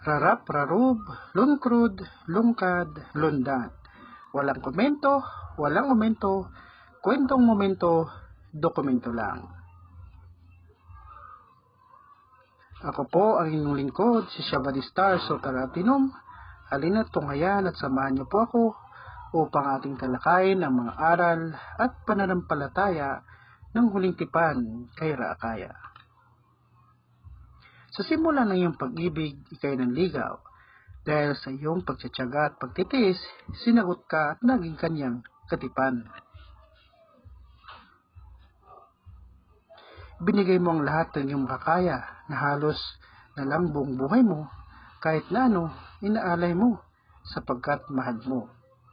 Rarap, rarub, lunkrud, lungkad, lundan. Walang komento, walang momento, kwentong momento, dokumento lang. Ako po ang inyong lingkod, si Shabadi Star Sotaratinum. Halina't tunghayan at samahan niyo po ako upang ating talakayin ang mga aral at pananampalataya ng huling tipan kay Raakaya. Sa simula ng iyong pag-ibig, ikay nanligaw. Dahil sa iyong pagtsatsaga at pagtitiis, sinagot ka at naging kanyang katipan. Binigay mo ang lahat ng iyong makakaya na halos na lang buong buhay mo, kahit na ano, inaalay mo sapagkat mahal mo.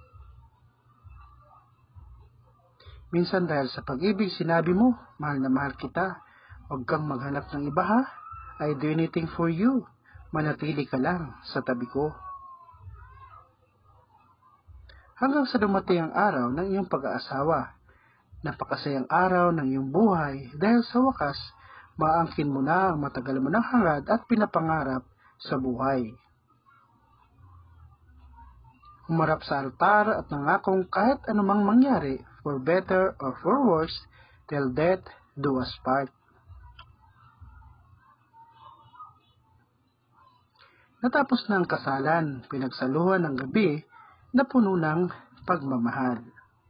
Minsan dahil sa pag-ibig sinabi mo, mahal na mahal kita, huwag kang maghanap ng iba ha, I do anything for you, manatili ka lang sa tabi ko. Hanggang sa dumating ang araw ng iyong pag-aasawa, napakasayang araw ng iyong buhay dahil sa wakas, maangkin mo na ang matagal mo ng hangad at pinapangarap sa buhay. Humarap sa altar at nangakong kahit anumang mangyari, for better or for worse, till death do us part. Natapos na ang kasalan, pinagsaluhan ng gabi na puno ng pagmamahal.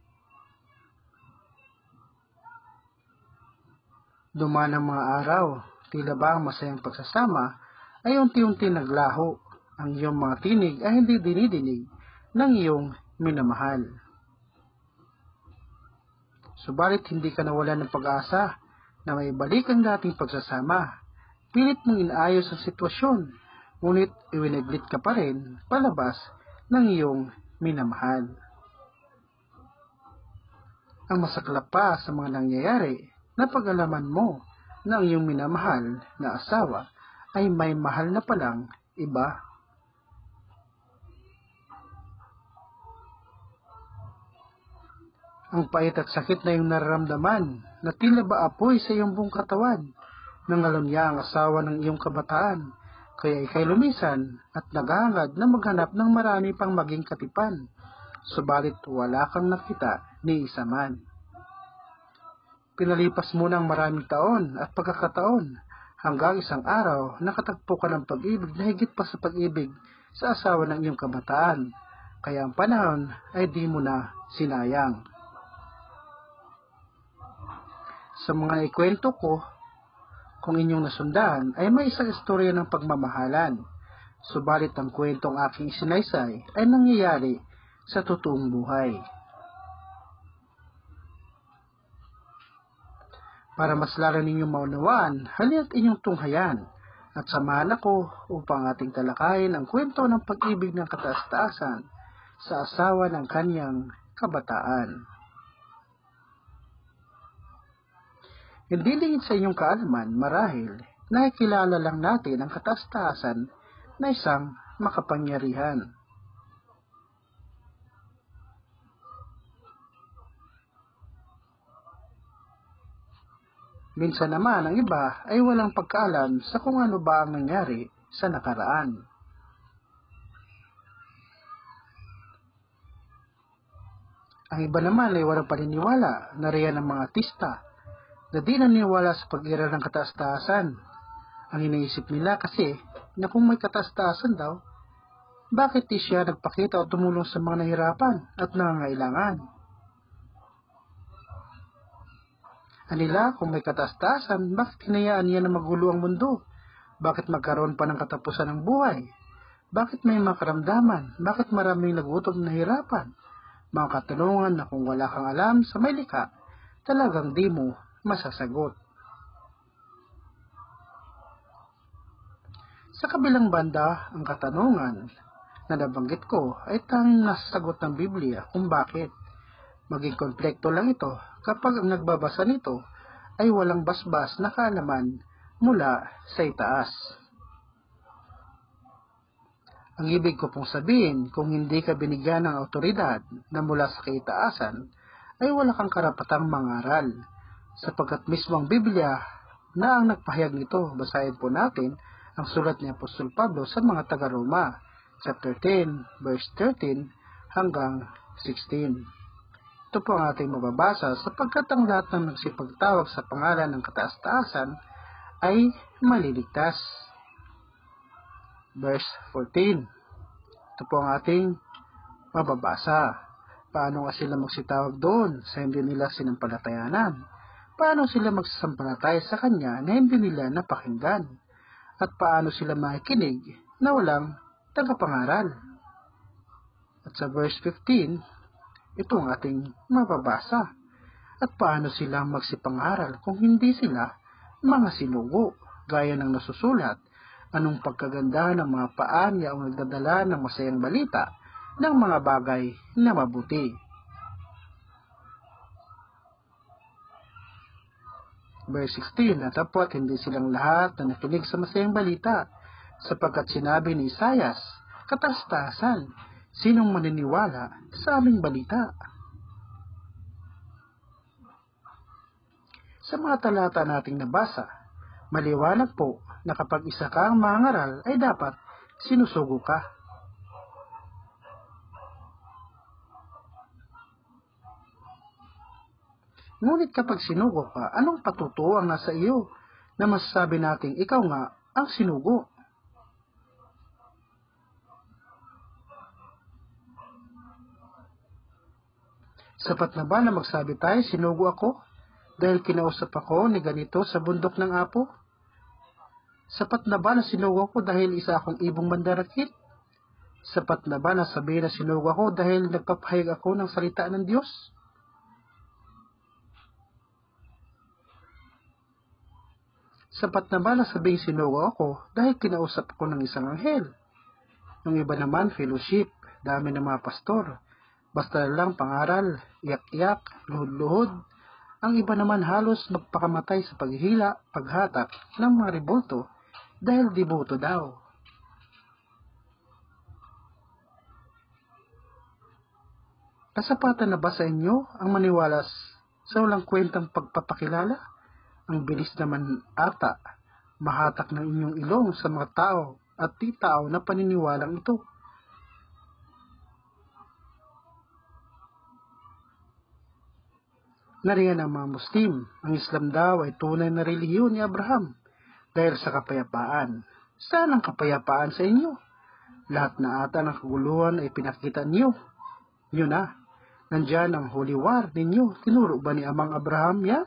Dumaan ang mga araw, tila ba ang masayang pagsasama ay unti-unti naglaho. Ang iyong mga tinig ay hindi dinidinig ng iyong minamahal. Subalit hindi ka nawalan ng pag-asa na may balik ang dating pagsasama. Pilit mong inaayos ang sitwasyon, ngunit iwinaglit ka pa rin palabas ng iyong minamahal. Ang masaklap pa sa mga nangyayari, napag-alaman mo na ang iyong minamahal na asawa ay may mahal na palang iba. Ang pait at sakit na iyong nararamdaman na tila ba apoy sa iyong buong katawan, nangalam niya ang asawa ng iyong kabataan, kaya ikay lumisan at naghahangad na maghanap ng marami pang maging katipan, subalit wala kang nakita ni isa man. Pinalipas mo ng maraming taon at pagkakataon hanggang isang araw nakatagpo ka ng pag-ibig na higit pa sa pag-ibig sa asawa ng iyong kabataan, kaya ang panahon ay di mo na sinayang. Sa mga ikwento ko, kung inyong nasundan, ay may isang istorya ng pagmamahalan. Subalit ang kwentong aking isinaysay ay nangyayari sa totoong buhay. Para mas lalo ninyong maunawaan, halina't inyong tunghayan at samahan ako upang ating talakayin ang kwento ng pag-ibig ng kataas-taasan sa asawa ng kanyang kabataan. Hindi lingid sa inyong kaalaman, marahil, nakikilala lang natin ang kataas-taasan na isang makapangyarihan. Minsan naman ang iba ay walang pagkaalam sa kung ano ba ang nangyari sa nakaraan. Ang iba naman ay walang paniniwala na riyan ang mga artista na di naniniwala sa pag-iral ng kataas-taasan. Ang iniisip nila kasi na kung may kataas-taasan daw, bakit di siya nagpakita o tumulong sa mga nahirapan at nangangailangan? Anila, kung may kataas-taasan, bakit hinayaan niya na magulo ang mundo? Bakit magkaroon pa ng katapusan ng buhay? Bakit may makaramdaman? Bakit maraming nagutom na hirapan? Mga katanungan na kung wala kang alam sa may likha, talagang di mo masasagot. Sa kabilang banda, ang katanungan na nabanggit ko ay tanging nasasagot ng Biblia kung bakit. Maging komplekto lang ito kapag ang nagbabasa nito ay walang basbas na kaalaman mula sa itaas. Ang ibig ko pong sabihin, kung hindi ka binigyan ng autoridad na mula sa kaitaasan, ay wala kang karapatang mangaral, sapagkat mismo ang Biblia na ang nagpahayag nito. Basahin po natin ang sulat ni Apostol Pablo sa mga taga-Roma, chapter 10, verse 13 hanggang 16. Ito po ang ating mababasa sapagkat ang lahat ng nagsipagtawag sa pangalan ng kataas-taasan ay maliligtas. Verse 14. Ito po ang ating mababasa. Paano nga sila magsitawag doon sa hindi nila sinampalatayanan? Paano sila magsasampalataya sa Kanya na hindi nila napakinggan? At paano sila makikinig na walang tagapangaral? At sa verse 15, ito ang ating mababasa. At paano silang magsipangaral kung hindi sila mga sinugo, gaya ng nasusulat, anong pagkaganda ng mga paa niya ang nagdadala ng masayang balita ng mga bagay na mabuti. Verse 16, natapot hindi silang lahat na nakinig sa masayang balita, sapagkat sinabi ni Isaias, kataas-taasan, sinong maniniwala sa aming balita? Sa mga talata nating nabasa, maliwanag po na kapag isa kang mangaral ay dapat sinusugo ka. Ngunit kapag sinugo ka, anong patutuo ang nasa iyo na masasabi nating ikaw nga ang sinugo? Sapat na ba na magsabi tayo, sinugo ako dahil kinausap ako ni ganito sa bundok ng Apo? Sapat na ba na sinugo ako dahil isa akong ibong mandarakit? Sapat na ba na sabihin na sinugo ako dahil nagpapahayag ako ng salita ng Diyos? Sapat na ba na sabihin sinugo ako dahil kinausap ako ng isang anghel? Yung iba naman, fellowship, dami ng mga pastor, basta lang pangaral, iyak-iyak, luhod-luhod. Ang iba naman halos magpakamatay sa paghihila, paghatak ng mga rebulto dahil diboto daw. Kasapatan na ba sa inyo ang maniwala sa walang kwentang pagpapakilala? Ang bilis naman ata mahatak ng inyong ilong sa mga tao at di tao na paniniwalang ito. Nariyan ang mga Muslim, ang Islam daw ay tunay na relihiyon ni Abraham dahil sa kapayapaan. Saan ang kapayapaan sa inyo? Lahat na ata ng kaguluhan ay pinakita niyo. Yun na, nandyan ang holy war ninyo. Tinuro ba ni Amang Abraham yan?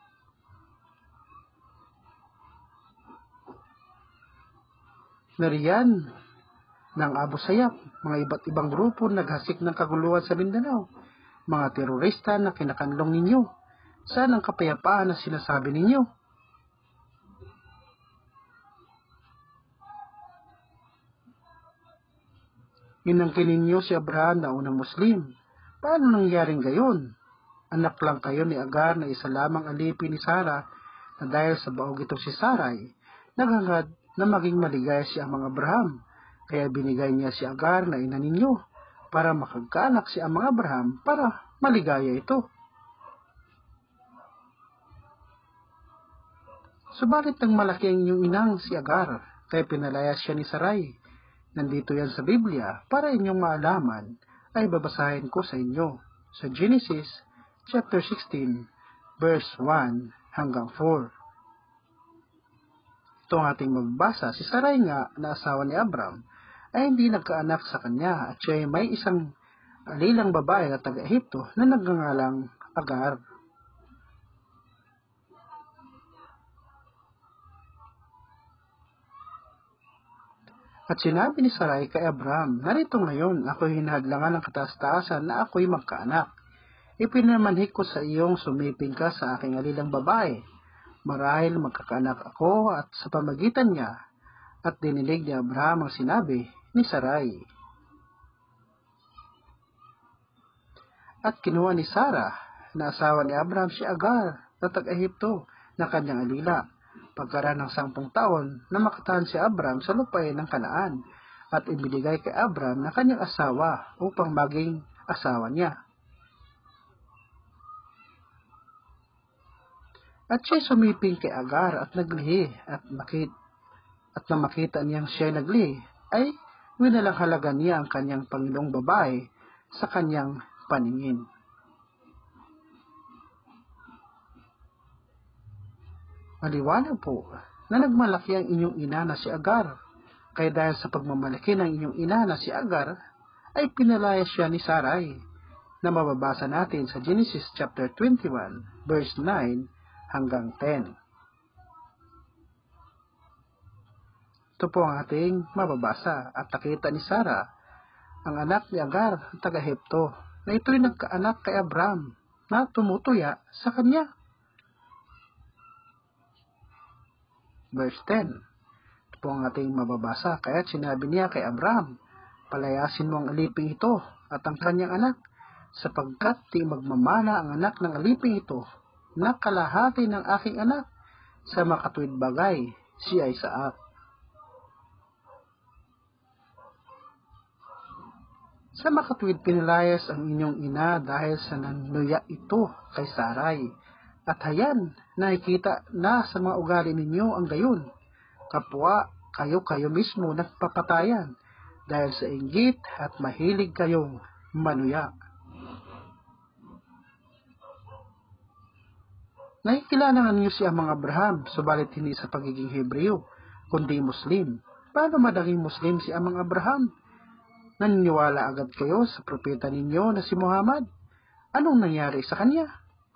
Nariyan ng Abu Sayyaf, mga iba't ibang grupo naghasik ng kaguluhan sa Mindanao. Mga terorista na kinakanlong ninyo. Saan ang kapayapaan na sinasabi ninyo? Inangkin ninyo si Abraham na unang Muslim. Paano nangyaring gayon? Anak lang kayo ni Agar na isa lamang alipin ni Sarah na dahil sa baog ito si Sarai, naghangad na maging maligaya si Amang Abraham. Kaya binigay niya si Agar na ina ninyo para makagkaanak si Amang Abraham para maligaya ito. Subalit ang malaki ang inyong inang si Agar, kaya pinalaya siya ni Sarai. Nandito yan sa Biblia para inyong maalaman ay babasahin ko sa inyo sa Genesis chapter 16 verse 1 hanggang 4. Ito ang ating magbasa. Si Sarai nga na asawa ni Abram ay hindi nagkaanak sa kanya at siya ay may isang alilang babae na taga-Ehipto na nagngangalang Agar. At sinabi ni Sarai kay Abram, narito ngayon ako'y hinahadlangan ng kataas-taasan na ako'y magkaanak. Ipinamanhik ko sa iyong sumiping ka sa aking alilang babae. Marahil magkakaanak ako at sa pamagitan niya. At dinilig ni Abraham ang sinabi ni Sarai. At kinuha ni Sarah na asawa ni Abraham si Agar na taga-Ehipto na kanyang alila. Pagkaraan ng 10 taon na makatahan si Abraham sa lupain ng Kanaan at ibinigay kay Abraham na kanyang asawa upang maging asawa niya. At siya sumiping kay Agar at naglihi at at nang makita niyang siya'y nagli, ay winalangalagan niya ang kanyang Panginoong babae sa kanyang paningin. Maliwanag po na nagmalaki ang inyong ina na si Agar, kaya dahil sa pagmamalaki ng inyong ina na si Agar, ay pinalaya siya ni Sarai, na mababasa natin sa Genesis chapter 21, verse 9 hanggang 10. Ito po ang ating mababasa. At nakita ni Sarah ang anak ni Agar, taga-Hepto, na ito'y nagkaanak kay Abram, na tumutuya sa kanya. Verse 10. Ito po ang ating mababasa. Kaya sinabi niya kay Abram, palayasin mo ang aliping ito at ang kanyang anak, sapagkat di magmamana ang anak ng aliping ito na kalahati ng aking anak sa makatuwid bagay, siya ay Isaak. Sa makatuwid pinilayas ang inyong ina dahil sa nanuya ito kay Sarai. At hayan, nakikita na sa mga ugali ninyo ang gayon. Kapwa kayo mismo nagpapatayan dahil sa inggit at mahilig kayong manuya. Nakikilala ninyo si Amang Abraham, subalit hindi sa pagiging Hebreo, kundi Muslim. Paano madaging Muslim si Amang Abraham? Naniniwala agad kayo sa propeta ninyo na si Muhammad? Anong nangyari sa kanya?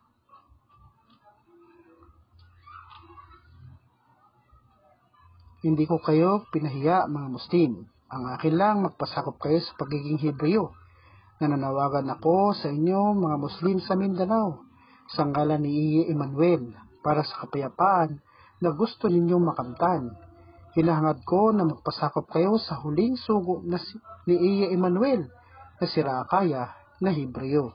Hindi ko kayo pinahiya, mga Muslim. Ang akin lang magpasakop kayo sa pagiging Hebreo. Nananawagan ako sa inyo, mga Muslim sa Mindanao, sa ngalan ni Iye Emmanuel, para sa kapayapaan na gusto ninyong makamtan. Hinahangad ko na magpasakop kayo sa huling sugo ni Iye Emmanuel na si Raakaya na Hebreo.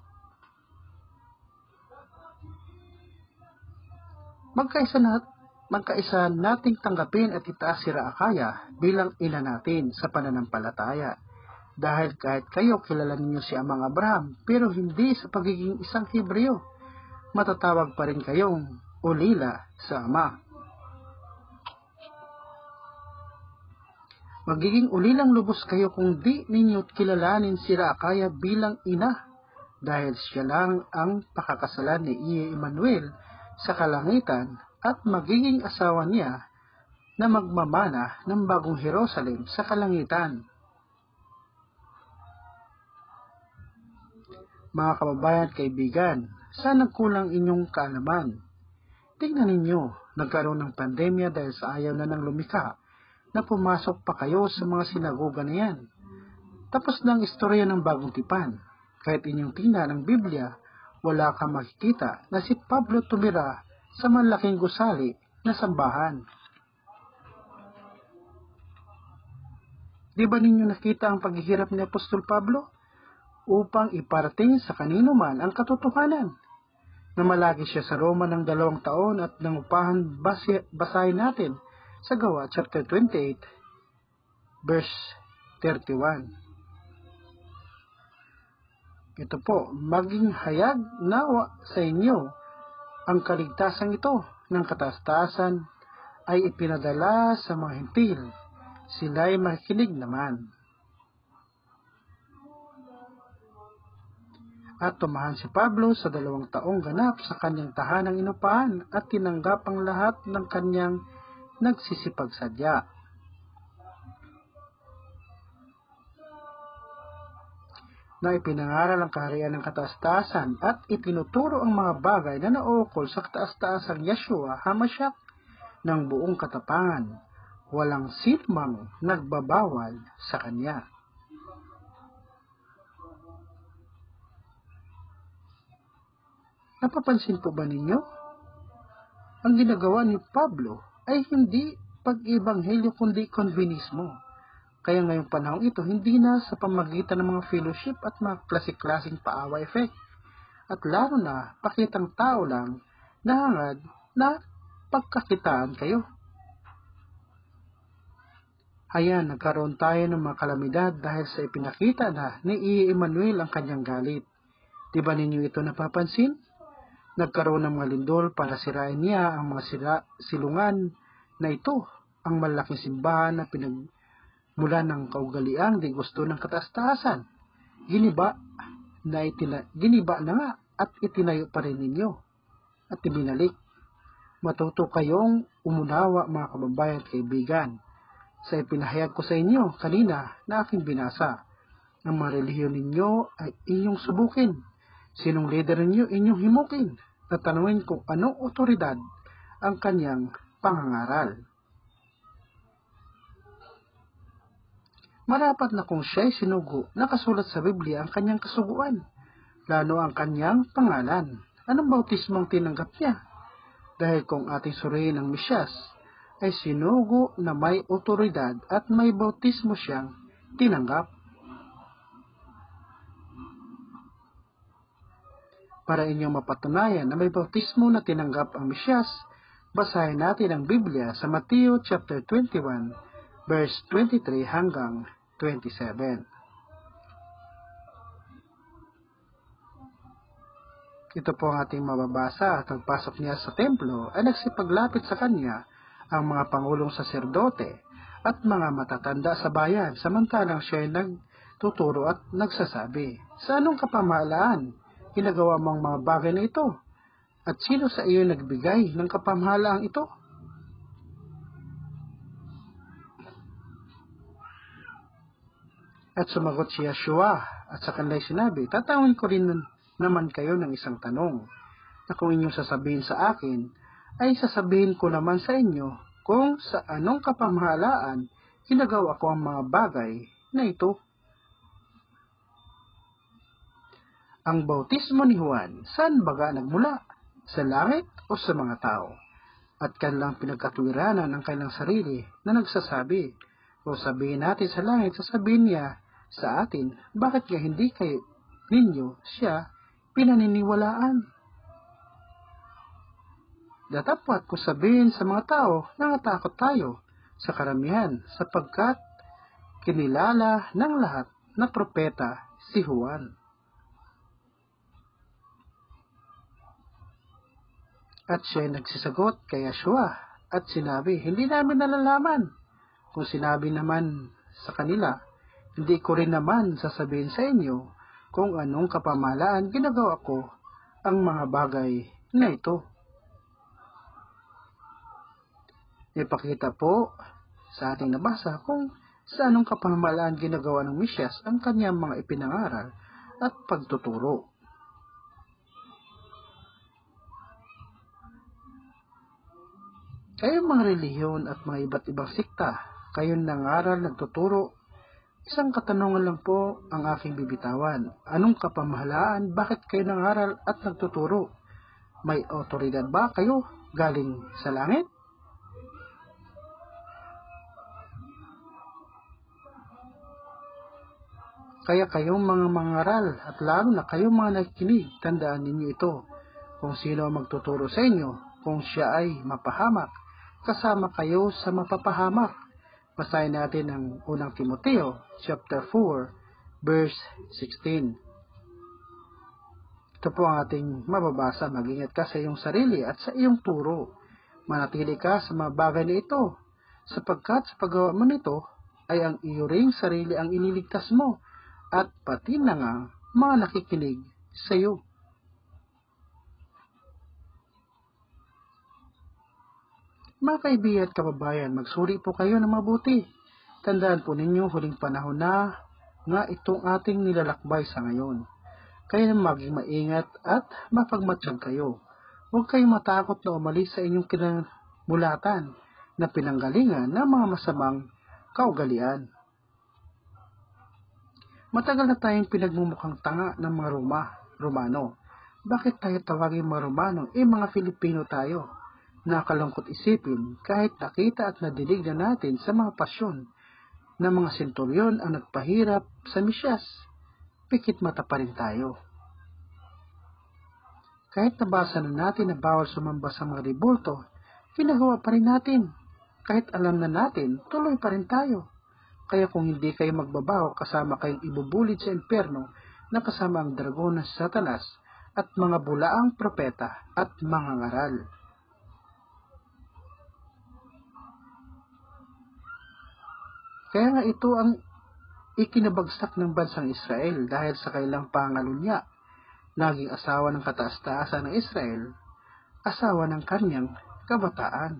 Magkaisa nating tanggapin at itaas si Raakaya bilang ina natin sa pananampalataya. Dahil kahit kayo kilala ninyo si Amang Abraham pero hindi sa pagiging isang Hebreo, matatawag pa rin kayong ulila sa ama. Magiging ulilang lubos kayo kung di ninyo kilalanin si Raakaya bilang ina, dahil siya lang ang pakakasalan ni Iye Emmanuel sa kalangitan at magiging asawa niya na magmamana ng bagong Jerusalem sa kalangitan. Mga kababayan at kaibigan, sana kulang inyong kaalaman. Tingnan ninyo, nagkaroon ng pandemya dahil sa ayaw na ng lumikha, na pumasok pa kayo sa mga sinagoga na yan. Tapos na ang istorya ng bagong tipan. Kahit inyong tingnan ang Biblia, wala kang makikita na si Pablo tumira sa malaking gusali na sambahan. Di ba ninyo nakita ang paghihirap ni Apostol Pablo? Upang iparating sa kanino man ang katotohanan. Namalagi siya sa Roma ng 2 taon at nangupahan basahin natin sa Gawa chapter 28 verse 31. Ito po, maging hayag nawa sa inyo ang kaligtasan ito ng kataas-taasan ay ipinadala sa mga hentil. Sila'y makikinig naman. At tumahan si Pablo sa 2 taong ganap sa kanyang tahanang inupahan at tinanggap ang lahat ng kanyang nagsisipagsadya. Na ipinangaral ang kaharian ng kataas-taasan at ipinuturo ang mga bagay na naukol sa kataas-taasang Yeshua HaMashiach ng buong katapangan. Walang sinumang nagbabawal sa kanya. Napapansin po ba ninyo? Ang ginagawa ni Pablo ay hindi pag-ibanghelyo kundi konbinismo. Kaya ngayong panahon ito, hindi na sa pamagitan ng mga fellowship at mga klasik-klasing paawa effect. At lalo na, pakitang tao lang na hangad na pagkakitaan kayo. Ayan, nagkaroon tayo ng mga kalamidad dahil sa ipinakita na ni Iye Emmanuel ang kanyang galit. Di ba ninyo ito napapansin? Nagkaroon ng mga lindol para sirain niya ang mga silungan na ito ang malaking simbahan na pinagmula ng kaugaliang di gusto ng kataas-taasan. Giniba na nga at itinayo pa rin ninyo at ibinalik. Matuto kayong umunawa, mga kababayan at kaibigan, sa ipinahayag ko sa inyo kanina na aking binasa. Ang mga relihiyon ninyo ay inyong subukin. Sinong leader ninyo inyong himukin. Tatanungin kung anong otoridad ang kanyang pangangaral. Marapat na kung siya'y sinugo, nakasulat sa Biblia ang kanyang kasuguan, lalo ang kanyang pangalan. Anong bautismong tinanggap niya? Dahil kung ating suriin ang Mesyas, ay sinugo na may otoridad at may bautismo siyang tinanggap. Para inyong mapatunayan na may bautismo na tinanggap ang Mesyas, basahin natin ang Biblia sa Mateo chapter 21, verse 23 hanggang 27. Ito po ang ating mababasa. At pagpasok niya sa templo ay nagsipaglapit sa kanya ang mga pangulong saserdote at mga matatanda sa bayan, samantalang siya ay nagtuturo at nagsasabi, "Sa anong kapamahalaan ginagawa mo ang mga bagay na ito? At sino sa iyo nagbigay ng kapamahalaang ito?" At sumagot si Yeshua at sa kanila'y sinabi, "Tatawin ko rin naman kayo ng isang tanong, na kung inyong sasabihin sa akin, ay sasabihin ko naman sa inyo kung sa anong kapamahalaan ginagawa ko ang mga bagay na ito." Ang bautismo ni Juan, saan baga nagmula? Sa langit o sa mga tao? At kanilang pinagkatwiranan ang kanilang sarili na nagsasabi, "O sabihin natin sa langit," sasabihin niya sa atin, "Bakit nga hindi kayo ninyo siya pinaniniwalaan?" Datapwat ko sabihin sa mga tao, nangatakot tayo sa karamihan sapagkat kinilala ng lahat na propeta si Juan. At siya nagsisagot kay Yeshua at sinabi, "Hindi namin nalalaman." Kung sinabi naman sa kanila, "Hindi ko rin naman sasabihin sa inyo kung anong kapamahalaan ginagawa ko ang mga bagay na ito." Ipakita po sa ating nabasa kung sa anong kapamahalaan ginagawa ng Mesyas ang kanyang mga ipinangaral at pagtuturo. Kayong mga relihiyon at mga iba't ibang sikta, kayong nangaral, nagtuturo, isang katanungan lang po ang aking bibitawan. Anong kapamahalaan? Bakit kayo nangaral at nagtuturo? May otoridad ba kayo galing sa langit? Kaya kayong mga mangaral at lalo na kayong mga nakikinig, tandaan ninyo ito. Kung sino ang magtuturo sa inyo, kung siya ay mapahamak, kasama kayo sa mapapahamak. Basahin natin ang unang Timoteo, chapter 4, verse 16. Ito po ang ating mababasa. Mag-ingat ka sa iyong sarili at sa iyong turo. Manatili ka sa mga bagay na ito, sapagkat sa paggawa mo nito, ay ang iyo ring sarili ang ililigtas mo, at pati na nga mga nakikinig sa iyo. Mga kaibigan at kababayan, magsuri po kayo ng mabuti. Tandaan po ninyo, huling panahon na nga itong ating nilalakbay sa ngayon. Kaya maging maingat at mapagmatsyag kayo. Huwag kayong matakot na umalis sa inyong kinamulatan na pinanggalingan ng mga masamang kaugalian. Matagal na tayong pinagmumukhang tanga ng mga Romano. Bakit tayo tawagin mga Romano? Mga Filipino tayo. Nakalungkot isipin, kahit nakita at nadinig na natin sa mga pasyon na mga senturyon ang nagpahirap sa Mesyas, pikit mata pa rin tayo. Kahit nabasa na natin na bawal sumamba sa mga rebulto, ginagawa pa rin natin. Kahit alam na natin, tuloy pa rin tayo. Kaya kung hindi kayo magbabago, kasama kayong ibubulid sa impyerno na kasama ang dragon ng Satanas at mga bulaang propeta at mga ngaral. Kaya nga ito ang ikinabagsak ng bansang Israel dahil sa kailang pangalunya. Naging asawa ng kataas-taasan ng Israel, asawa ng kanyang kabataan.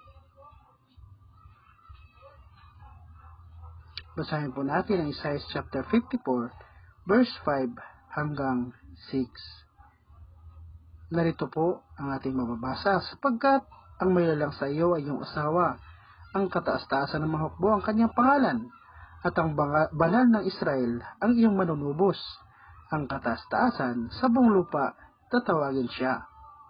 Basahin po natin ang Isaiah chapter 54, verse 5 hanggang 6. Narito po ang ating mababasa, sapagkat ang maylalang sa iyo ay iyong asawa, ang kataas-taasan ng mga hukbo ang kanyang pangalan, at ang banal ng Israel ang iyong manunubos, ang kataas-taasan sa buong lupa tatawagin siya.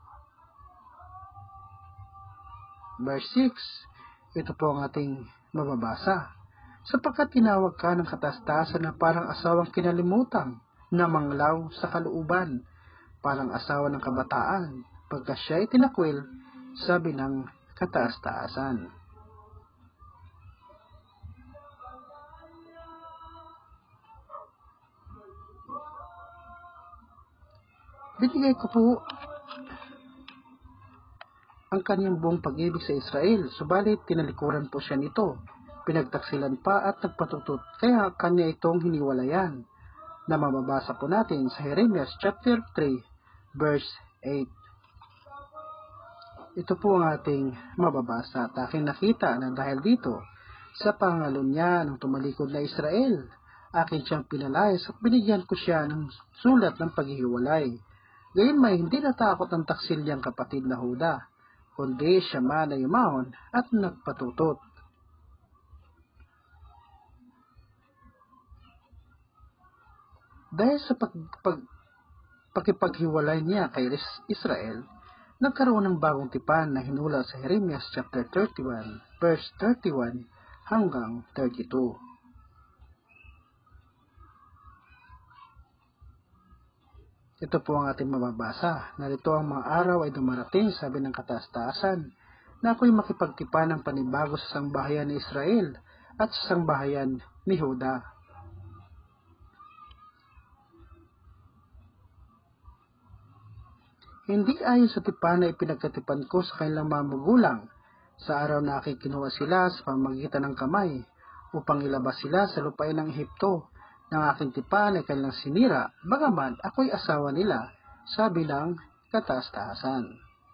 Verse 6, ito po ang ating mababasa. Sapagkat tinawag ka ng kataas-taasan na parang asawang kinalimutan, na manglaw sa kalooban, parang asawa ng kabataan, pagka siya ay tinakwil, sabi ng kataas-taasan. Binigay ko po ang kanyang buong pag-ibig sa Israel, subalit tinalikuran po siya nito, pinagtaksilan pa at nagpatutot, kaya kanya itong hiniwalayan, na mababasa po natin sa Jeremiah chapter 3, verse 8. Ito po ang ating mababasa at aking nakita na dahil dito, sa pangalan niya ng tumalikod na Israel, akin siyang pinalayas at binigyan ko siya ng sulat ng paghihiwalay. Gayon may hindi natakot ang taksil niyang kapatid na Huda, kundi siya man ay umahon at nagpatutot. Dahil sa pakipaghiwalay niya kay Israel, nagkaroon ng bagong tipan na hinula sa Jeremiah chapter 31, verse 31 hanggang 32. Ito po ang ating mababasa. Narito ang mga araw ay dumarating, sabi ng kataas-taasan, na ako'y makipagtipan ng panibago sa sangbahayan ni Israel at sa sangbahayan ni Huda. Hindi ayon sa tipan na ipinagkatipan ko sa kanilang mga magulang, sa araw na aking kinuha sila sa pamamagitan ng kamay, upang ilabas sila sa lupain ng Ehipto, ng aking tipan ay kanilang sinira, bagaman ako'y asawa nila, sabi ng kataas-taasan.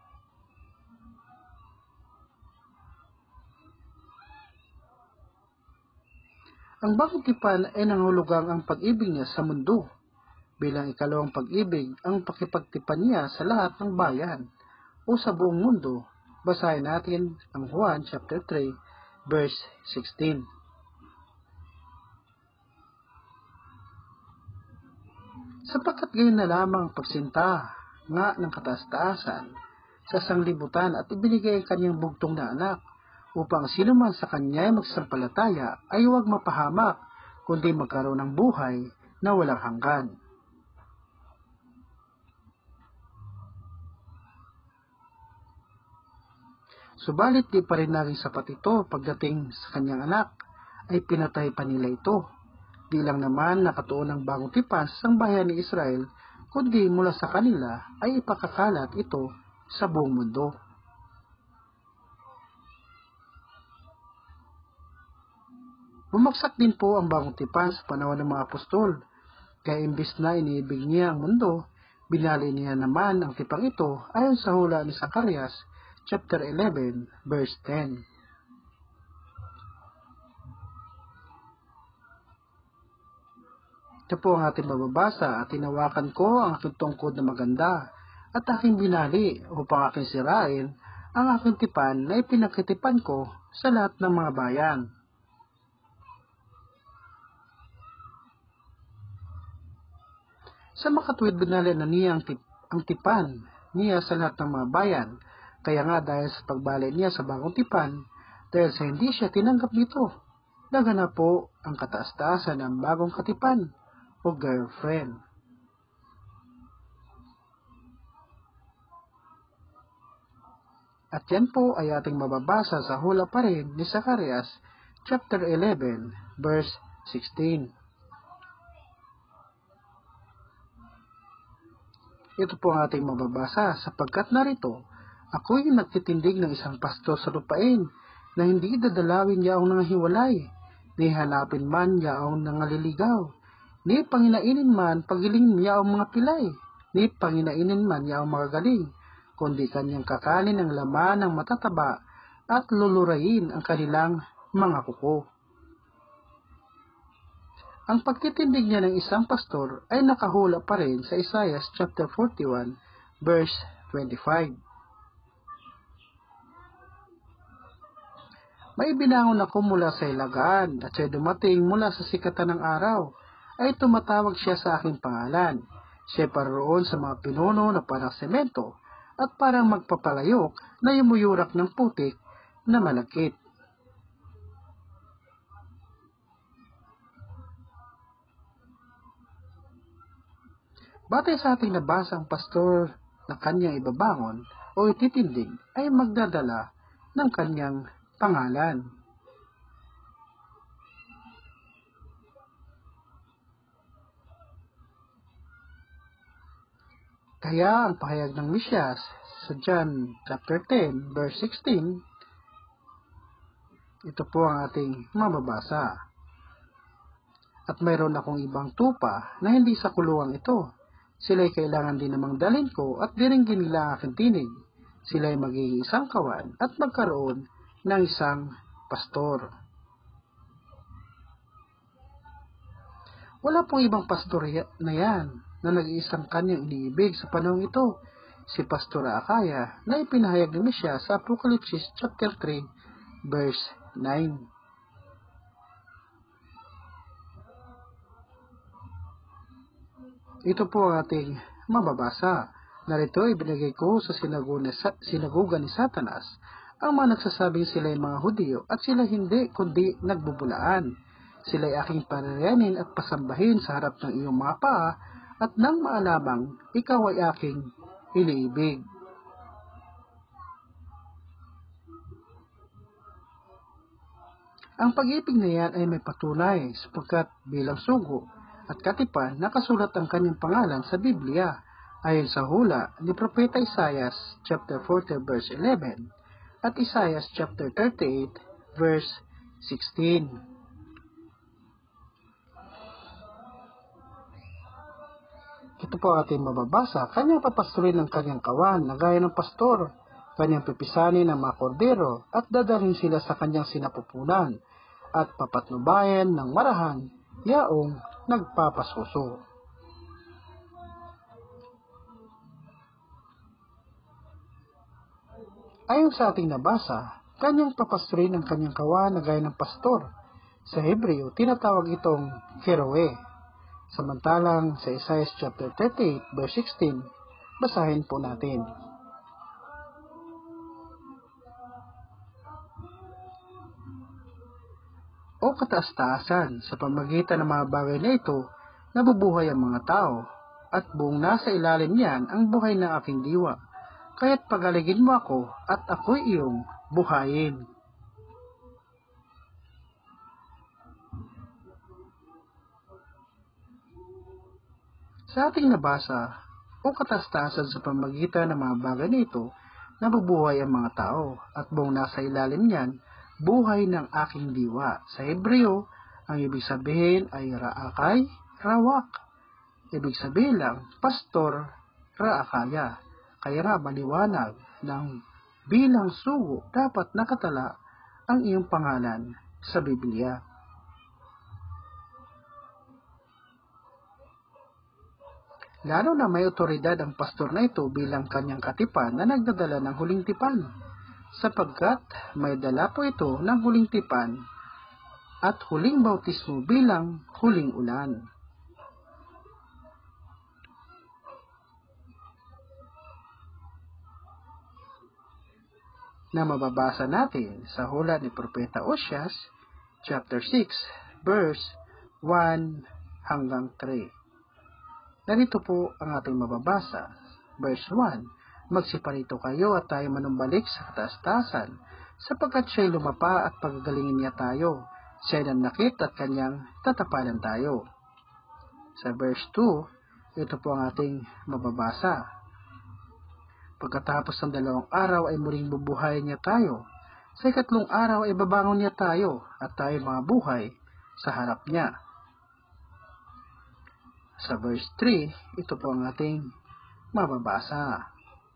Ang bagong tipan ay nangulugang ang pag-ibig niya sa mundo. Bilang ikalawang pag-ibig ang pakipagtipan niya sa lahat ng bayan o sa buong mundo. Basahin natin ang Juan chapter 3 verse 16. Sapagkat gayon na lamang pagsinta nga ng kataas-taasan sa sanglibutan at ibinigay ang kanyang bugtong na anak, upang sino man sa kanya ay magsampalataya ay huwag mapahamak, kundi magkaroon ng buhay na walang hanggan. Subalit di pa rin naging sapat ito pagdating sa kanyang anak, ay pinatay pa nila ito. Di lang naman nakatuon ng bagong tipan sa sangbahayan ni Israel, kundi mula sa kanila ay ipakakalat ito sa buong mundo. Bumagsak din po ang bagong tipan sa panahon ng mga apostol, kaya imbis na iniibig niya ang mundo, binali niya naman ang tipang ito ayon sa hula ni Zacarias chapter 11, verse 10. Ito po ang ating mababasa at tinawakan ko ang aking tungkod na maganda at aking binali upang aking sirain ang aking tipan na ipinagkatipan ko sa lahat ng mga bayan. Sa makatuwid binali na niya ang tipan niya sa lahat ng mga bayan. Kaya nga dahil sa pagbalik niya sa bagong tipan, dahil sa hindi siya tinanggap nito, naganap po ang kataas-taasan ng bagong katipan o girlfriend. At yan po ay ating mababasa sa hula pa rin ni Zacarias chapter 11 verse 16. Ito po ang ating mababasa, sapagkat narito, ako'y nagtitindig ng isang pastor sa lupain na hindi dadalawin niya ang nanghiwalay, ni hanapin man yaong nangaliligaw, ni panginainin man pagilingin yaong mga pilay, ni panginainin man yaong magagaling, kundi kanyang kakanin ang laman ng matataba at lulurayin ang kanilang mga kuko. Ang pagtitindig niya ng isang pastor ay nakahula pa rin sa Isaiah chapter 41 verse 25. May binangon ako mula sa ilagaan at siya'y dumating mula sa sikatan ng araw, ay tumatawag siya sa aking pangalan. Siya paroon sa mga pinuno na parang semento at parang magpapalayok na yumuyurak ng putik na malagkit. Batay sa ating nabasa, ang pastor na kanyang ibabangon o ititindig ay magdadala ng kanyang pangalan. Kaya ang pahayag ng Mesyas sa John chapter 10 verse 16, ito po ang ating mababasa. At mayroon akong ibang tupa na hindi sa kulungan ito. Sila'y kailangan din namang dalhin ko at diringgin nila ang aking tinig. Sila'y magiging isang kawan at magkaroon ng isang pastor. Wala pong ibang pastor na yan na nag-iisang kanyang iniibig sa panahong ito, si Pastor Akaya na ipinahayag ni Mesyas sa Apocalypse chapter 3 verse 9. Ito po ang ating mababasa. Narito ibinigay ko sa sinaguga ni Satanas ang mga nagsasabing sila'y mga Hudyo at sila hindi kundi nagbubulaan. Sila'y aking pananayanin at pasambahin sa harap ng iyong mga paa at nang maalamang ikaw ay aking iniibig. Ang pag-ibig na yan ay may patunay sapagkat bilang sugo at katipan nakasulat ang kanyang pangalan sa Biblia ayon sa hula ni Propeta Isaiah chapter 40 verse 11 at Isaiah chapter 38 verse 16. Ito po ating mababasa. Kanyang papasturin ng kanyang kawan na gaya ng pastor, kanyang pipisanin ng mga kordero at dadalhin sila sa kanyang sinapupunan at papatnubayan ng marahan yaong nagpapasuso. Ayon sa ating nabasa, kanyang papasturin ng kanyang kawan na gaya ng pastor. Sa Hebreo, tinatawag itong keroe. Samantalang sa Isaiah chapter 38 verse 16, basahin po natin. O kataas-taasan, sa pamagitan ng mga bagay na ito, nabubuhay ang mga tao, at buong nasa ilalim niyan ang buhay ng aking diwa. Kaya't pagaligin mo ako, at ako'y iyong buhayin. Sa ating nabasa, o kataas-taasan sa pamagitan ng mga bagay na ito, nabubuhay ang mga tao, at buong nasa ilalim niyan, buhay ng aking diwa. Sa Hebreo, ang ibig sabihin ay raakay, rawak. Ibig sabihin lang, pastor, raakaya. Kaya maliwanag ng bilang sugo dapat nakatala ang iyong pangalan sa Biblia. Lalo na may otoridad ang pastor na ito bilang kanyang katipan na nagdadala ng huling tipan, sapagkat may dala po ito ng huling tipan at huling bautismo bilang huling ulan. Na mababasa natin sa hula ni Propeta Oseas, chapter 6, verse 1 hanggang 3. Narito po ang ating mababasa. Verse 1, Magsiparito kayo at tayo manumbalik sa kataas-taasan, sapagkat siya'y lumapa at pagagalingin niya tayo. Siya'y nanakit at kanyang tatapalan tayo. Sa verse 2, ito po ang ating mababasa. Pagkatapos ng 2 araw ay muling bubuhayin niya tayo. Sa 3 araw ay babangon niya tayo at tayo mga buhay sa harap niya. Sa verse 3, ito po ang ating mababasa.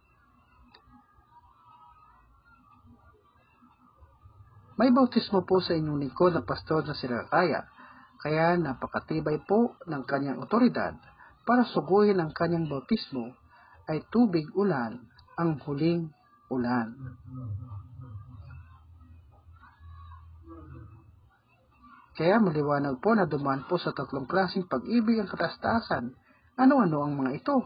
May bautismo po sa inyong lingkod na pastor na si Rakaya, kaya napakatibay po ng kanyang otoridad para suguhin ang kanyang bautismo ay tubig ulan, ang huling ulan. Kaya maliwanag po na dumaan po sa tatlong klaseng pag-ibig ang katastasan. Ano-ano ang mga ito?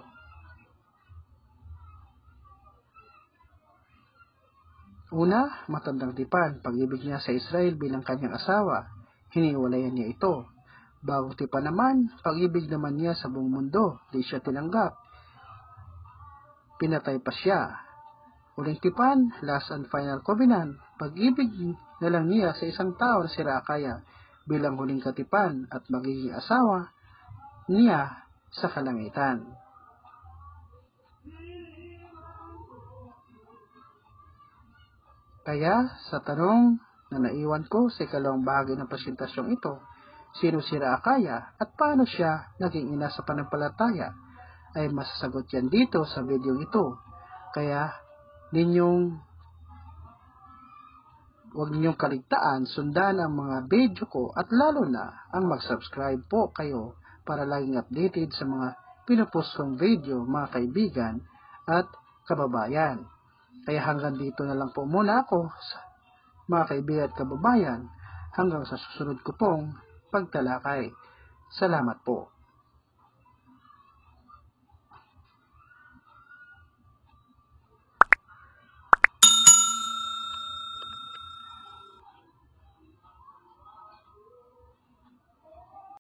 Una, matandang tipan, pag-ibig niya sa Israel bilang kanyang asawa. Hiniwalayan niya ito. Bagong tipan naman, pag-ibig naman niya sa buong mundo. Di siya tinanggap. Pinatay pa siya. Huling tipan, last and final covenant, pag-ibig na lang niya sa isang tao na si Rakaya bilang huling katipan at magiging asawa niya sa kalangitan. Kaya, sa tanong na naiwan ko sa ikalawang bahagi ng presentasyong ito, sino si Rakaya at paano siya naging ina sa panampalataya, ay masasagot yan dito sa video ito. Kaya, huwag ninyong kaligtaan sundan ang mga video ko at lalo na ang mag-subscribe po kayo para laging updated sa mga pinupost kong video, mga kaibigan at kababayan. Kaya hanggang dito na lang po muna ako, mga kaibigan at kababayan, hanggang sa susunod ko pong pagtalakay. Salamat po.